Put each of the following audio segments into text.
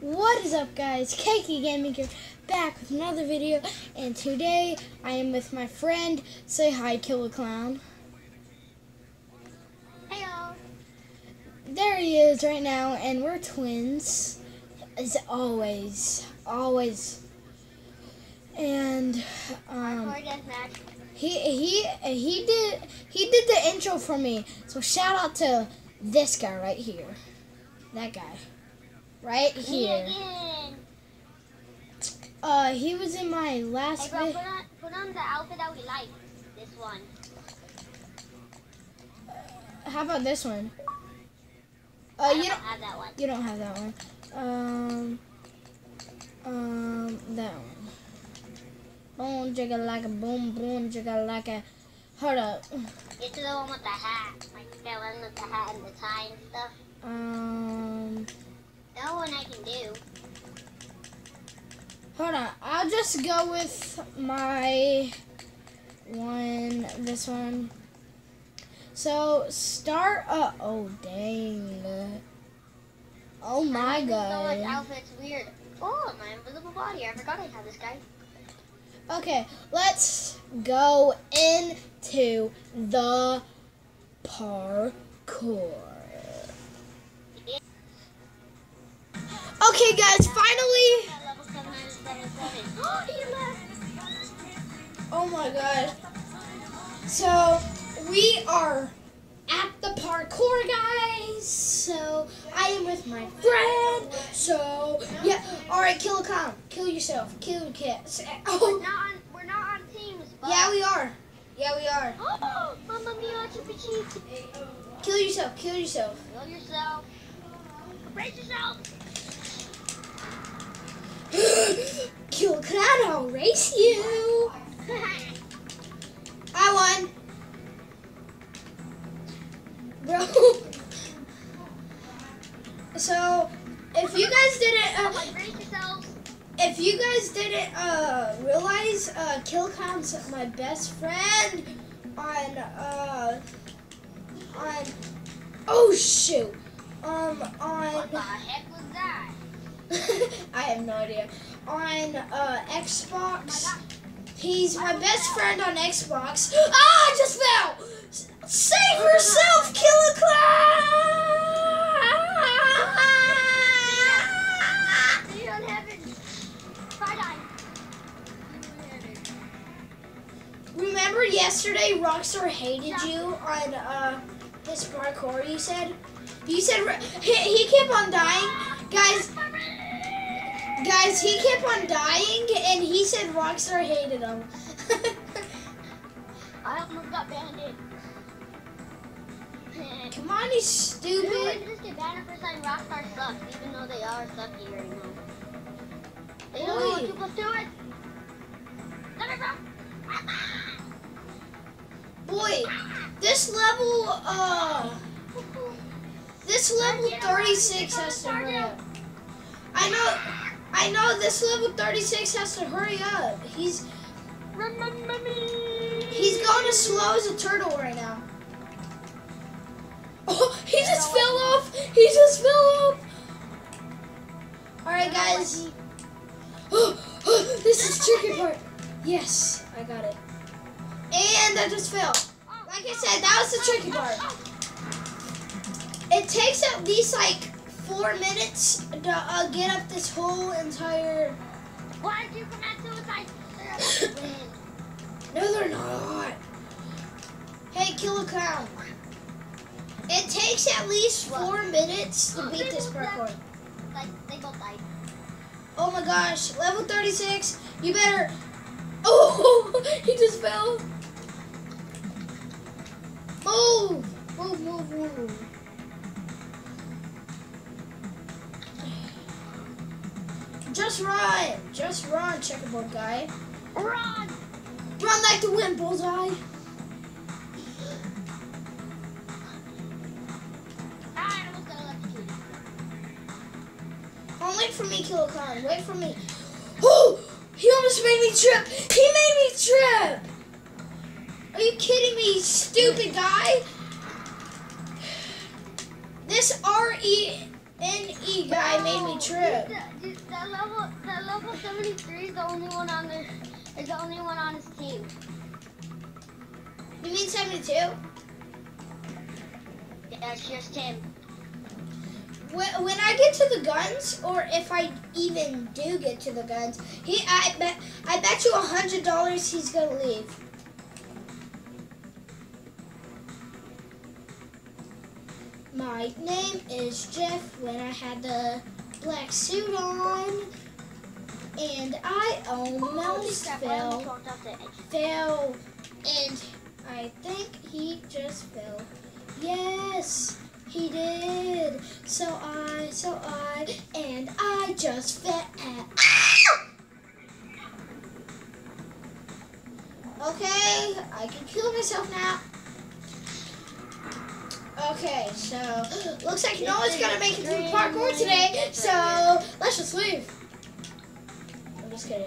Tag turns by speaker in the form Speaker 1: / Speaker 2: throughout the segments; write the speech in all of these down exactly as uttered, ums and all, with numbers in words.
Speaker 1: What is up, guys? Keiki Gaming here, back with another video, and today I am with my friend. Say hi, Killer Clown.
Speaker 2: Heyo.
Speaker 1: There he is right now, and we're twins, as always, always. And um, he he he did he did the intro for me. So shout out to this guy right here, that guy. Right here. Uh, he was in my last
Speaker 2: Hey bro,
Speaker 1: video.
Speaker 2: put on, put on the outfit that we like. This one.
Speaker 1: How about this one? Uh,
Speaker 2: I
Speaker 1: you
Speaker 2: don't
Speaker 1: don't
Speaker 2: have that one.
Speaker 1: you don't have that one. Um, um, that one. Boom, jigga like a boom, boom, jigga like a. Hold up.
Speaker 2: It's the one with the hat. Like the one with the hat and the tie and stuff.
Speaker 1: Um,
Speaker 2: That one I can do.
Speaker 1: hold on. I'll just go with my one. This one. So start. Uh oh, dang. Oh my
Speaker 2: So
Speaker 1: god.
Speaker 2: much outfit's weird. Oh, my invisible body. I forgot I had this guy.
Speaker 1: Okay, let's go into the parkour. Okay, guys, finally.
Speaker 2: Level seven nine seven seven. Oh, he left.
Speaker 1: Oh my god. So, we are at the parkour, guys. So, I am with my friend. So, yeah. Alright, kill a clown. Kill yourself. Kill the cat.
Speaker 2: We're
Speaker 1: Oh.
Speaker 2: not on. We're not on teams. But...
Speaker 1: Yeah, we are. Yeah, we are.
Speaker 2: Oh, Mamma Mia, Chippy Cheese.
Speaker 1: Kill yourself. Kill yourself.
Speaker 2: Kill yourself. Brace yourself.
Speaker 1: Kill a clown, I'll race you. I won. Bro. So, if you guys didn't, uh,
Speaker 2: Oh, brace yourselves.
Speaker 1: if you guys didn't uh, realize, uh, Kill Clown's my best friend on, uh, on, oh shoot, um, on.
Speaker 2: What the heck was that?
Speaker 1: I have no idea. On uh, Xbox, he's my best friend on Xbox. Ah, I just fell! S- Save yourself, Kill a Clown!
Speaker 2: See you in heaven. Skydive.
Speaker 1: Remember yesterday Rockstar hated you on uh, this parkour, you said? You said he, he kept on dying. Guys, Guys, he kept on dying, and he said Rockstar hated him.
Speaker 2: I almost got banned.
Speaker 1: Come on, you
Speaker 2: Dude,
Speaker 1: stupid.
Speaker 2: just get banned for saying Rockstar sucks, even though they are sucky right now. They don't know
Speaker 1: Oi.
Speaker 2: what people do it. Let me go.
Speaker 1: Boy, this level, uh, this level thirty-six has to hurry up. I know, I know this level thirty-six has to hurry up. He's,
Speaker 2: Remember me.
Speaker 1: he's going as slow as a turtle right now. Oh, he just fell off. He just fell off. All right, guys. Oh, this is tricky part. Yes, I got it. And I just fell. Like I said, that was the tricky part. It takes at least like four minutes to uh, get up this whole entire.
Speaker 2: Why did you commit suicide?
Speaker 1: No, they're not. Hey, Kill a Clown. It takes at least four minutes to beat this parkour.
Speaker 2: Like, they both died.
Speaker 1: Oh my gosh, level thirty-six. You better. Oh, he just fell. Move, move, move, move. Just run, just run, checkerboard guy.
Speaker 2: Run!
Speaker 1: Run like the wind, bullseye.
Speaker 2: I almost got electrocuted.
Speaker 1: Oh, wait for me, Kill a Clown. Wait for me. Oh, he almost made me trip. He made me trip. Are you kidding me, you stupid guy? This R E N E guy made me trip.
Speaker 2: The, that level, that level seventy-three is the only one on the, is the only one on his team.
Speaker 1: You mean seventy-two?
Speaker 2: Yeah, it's just him.
Speaker 1: When, when I get to the guns, or if I even do get to the guns, he I bet I bet you a hundred dollars he's gonna leave. My name is Jeff. When I had the black suit on, and I almost
Speaker 2: Crap, I
Speaker 1: fell,
Speaker 2: almost walked off the edge.
Speaker 1: fell, and I think he just fell. Yes. He did. So I, so I, and I just fell. Okay, I can kill myself now. Okay, so looks like no one's gonna make it through the parkour today. So let's just leave. I'm just kidding.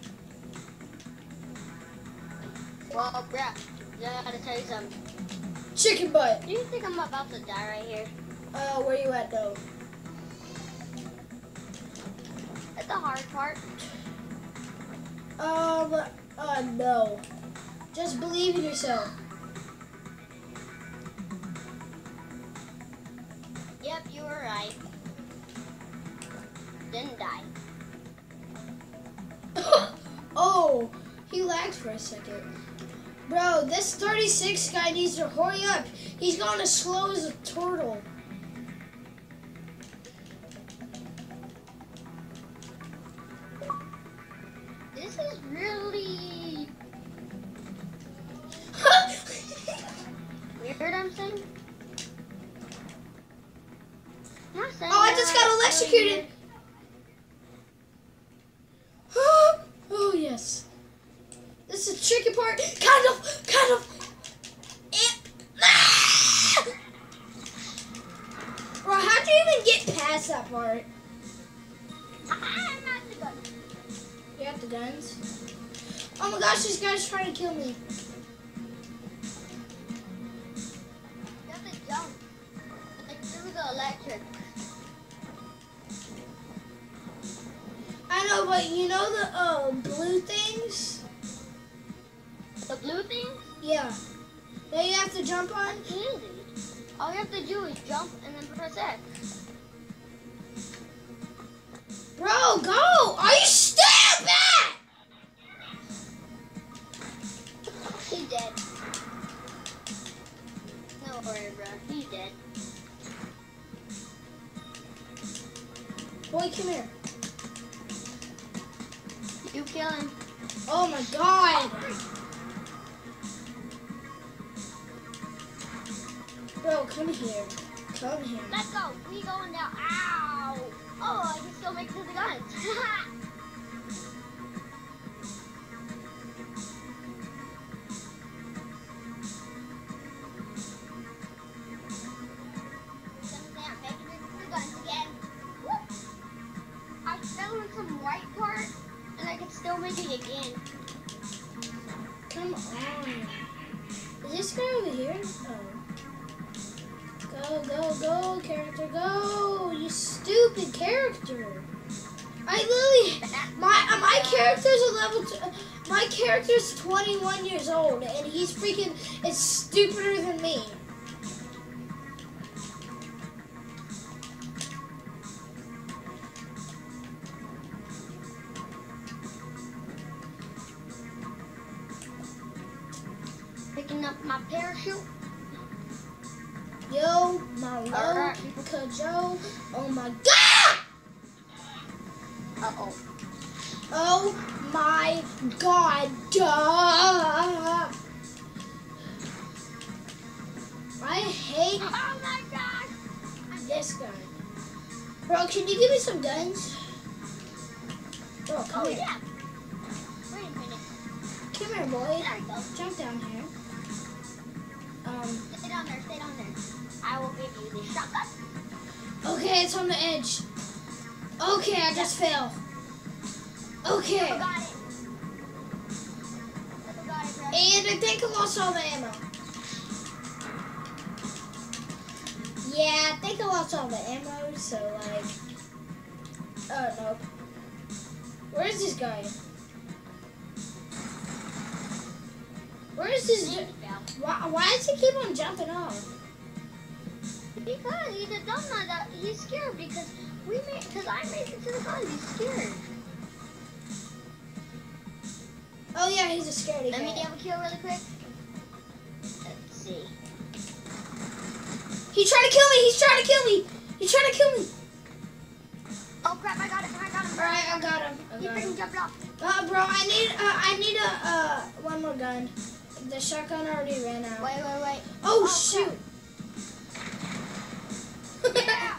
Speaker 2: Well, yeah, I gotta tell you something.
Speaker 1: Chicken butt.
Speaker 2: Do you think I'm about to die right here?
Speaker 1: Uh, where you at though?
Speaker 2: That's the hard part.
Speaker 1: Um, uh, no. Just believe in yourself.
Speaker 2: Yep, you were right. Didn't die.
Speaker 1: Oh, he lagged for a second. Bro, this thirty-six guy needs to hurry up. He's going as slow as a turtle.
Speaker 2: This is really weird, I'm saying. I'm not saying
Speaker 1: Oh, I just got electrocuted. Oh, yes. This is the tricky part. Kind of, kind of. Ah! Bro, how'd you even get past that part?
Speaker 2: I'm not the gun.
Speaker 1: You got the guns? Oh my gosh, this guy's trying to kill me.
Speaker 2: You have to jump. Like through the electric.
Speaker 1: I know, but you know the uh, blue things?
Speaker 2: The blue thing?
Speaker 1: Yeah. That you have to jump on?
Speaker 2: Easy. All you have to do is jump and then press X.
Speaker 1: Bro, go! Are you stupid?
Speaker 2: He's dead. No worry, bro. He's dead.
Speaker 1: Boy, come here.
Speaker 2: You kill him.
Speaker 1: Oh my god! Bro, come here. Come here.
Speaker 2: Let's go. We going down. Ow! Oh, I can still make it to the guns. I'm making it to the guns again. Whoop. I fell in some white part, and I can still make it again.
Speaker 1: Come on. Is this guy over here? Oh. Go, go, go, character, go! You stupid character! I literally, my uh, my character's a level. T my character's twenty-one years old, and he's freaking is stupider than me.
Speaker 2: Picking up my parachute.
Speaker 1: Yo, my
Speaker 2: Alright.
Speaker 1: low, Joe. Oh my god!
Speaker 2: Uh oh.
Speaker 1: Oh my god! Duh. I hate
Speaker 2: Oh my gosh!
Speaker 1: this guy. Bro, can you give me some guns? Bro, come
Speaker 2: Oh
Speaker 1: here.
Speaker 2: yeah. Wait a minute.
Speaker 1: Come here, boy.
Speaker 2: There we go.
Speaker 1: Jump down here. Um,
Speaker 2: Stay down there. Stay down there. I will give you the shotgun.
Speaker 1: okay, it's on the edge. Okay, I just fell. Okay.
Speaker 2: I got it. I got it, bro.
Speaker 1: And I think I lost all the ammo. Yeah, I think I lost all the ammo, so like, oh no. Where is this guy? Where is this? Why, why does he keep on jumping off?
Speaker 2: Because he's a dumbass. That he's scared because we made. Because I made it to the gun. He's scared.
Speaker 1: Oh yeah, he's a scaredy
Speaker 2: Let
Speaker 1: cat.
Speaker 2: me get a kill really quick. Let's see.
Speaker 1: He's trying to kill me. He's trying to kill me. He's trying to kill me.
Speaker 2: Oh crap! I got him. I got him.
Speaker 1: All right, I got him. I
Speaker 2: He
Speaker 1: got
Speaker 2: freaking
Speaker 1: him.
Speaker 2: jumped off.
Speaker 1: Uh, bro, I need, uh, I need a, uh, one more gun. The shotgun already ran out.
Speaker 2: Wait, wait, wait.
Speaker 1: Oh,
Speaker 2: Oh,
Speaker 1: shoot.
Speaker 2: Yeah.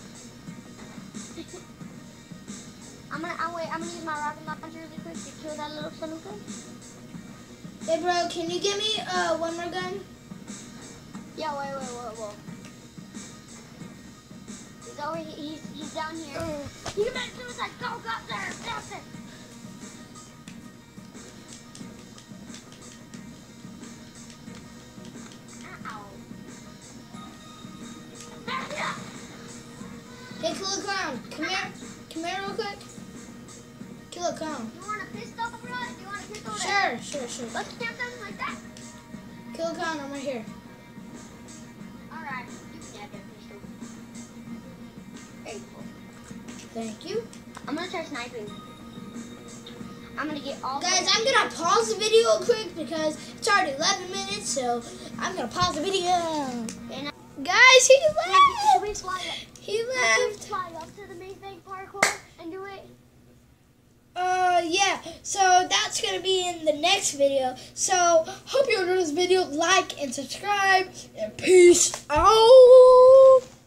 Speaker 2: I'm gonna. I'm wait. I'm gonna use my rocket launcher really quick to kill that little son of a gun.
Speaker 1: Hey, bro, can you give me, uh, one more gun?
Speaker 2: Yeah. Wait, wait, wait, wait. He's over. He, he's he's down here. He committed suicide. Go, go up there. That's it.
Speaker 1: Hey, Kill a Clown, come here. Come here real quick. Kill a Clown.
Speaker 2: You want a pistol, bro? You want a pistol?
Speaker 1: Sure, sure, sure.
Speaker 2: Let's camp them like that.
Speaker 1: Kill a Clown, I'm right here.
Speaker 2: Alright, you can have that pistol. There you go.
Speaker 1: Thank you.
Speaker 2: I'm gonna try sniping. I'm gonna get all
Speaker 1: Guys, I'm gonna pause the video quick because it's already eleven minutes, so I'm gonna pause the video.
Speaker 2: And
Speaker 1: Guys, he
Speaker 2: should
Speaker 1: left.
Speaker 2: we fly up?
Speaker 1: He
Speaker 2: Should we
Speaker 1: left.
Speaker 2: fly up to the main thing parkour and do it?
Speaker 1: Uh, yeah, so that's going to be in the next video. So, hope you enjoyed this video. Like and subscribe. And peace out.